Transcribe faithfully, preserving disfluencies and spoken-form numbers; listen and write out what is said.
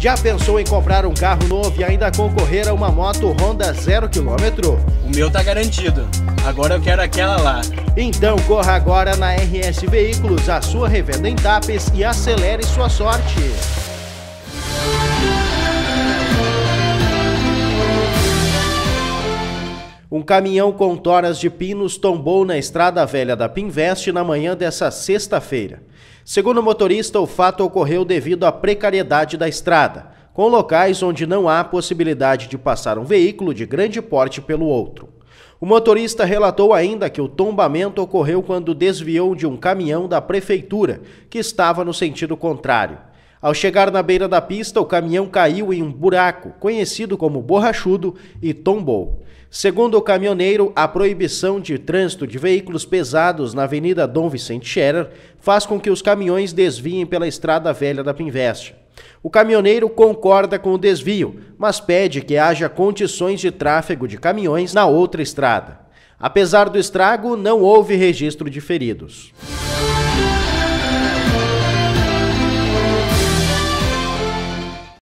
Já pensou em comprar um carro novo e ainda concorrer a uma moto Honda zero quilômetro? O meu tá garantido. Agora eu quero aquela lá. Então corra agora na R S Veículos, a sua revenda em Tapes, e acelere sua sorte. Um caminhão com toras de pinos tombou na Estrada Velha da Pinvest na manhã dessa sexta-feira. Segundo o motorista, o fato ocorreu devido à precariedade da estrada, com locais onde não há possibilidade de passar um veículo de grande porte pelo outro. O motorista relatou ainda que o tombamento ocorreu quando desviou de um caminhão da prefeitura, que estava no sentido contrário. Ao chegar na beira da pista, o caminhão caiu em um buraco, conhecido como borrachudo, e tombou. Segundo o caminhoneiro, a proibição de trânsito de veículos pesados na Avenida Dom Vicente Scherer faz com que os caminhões desviem pela Estrada Velha da Pinvest. O caminhoneiro concorda com o desvio, mas pede que haja condições de tráfego de caminhões na outra estrada. Apesar do estrago, não houve registro de feridos.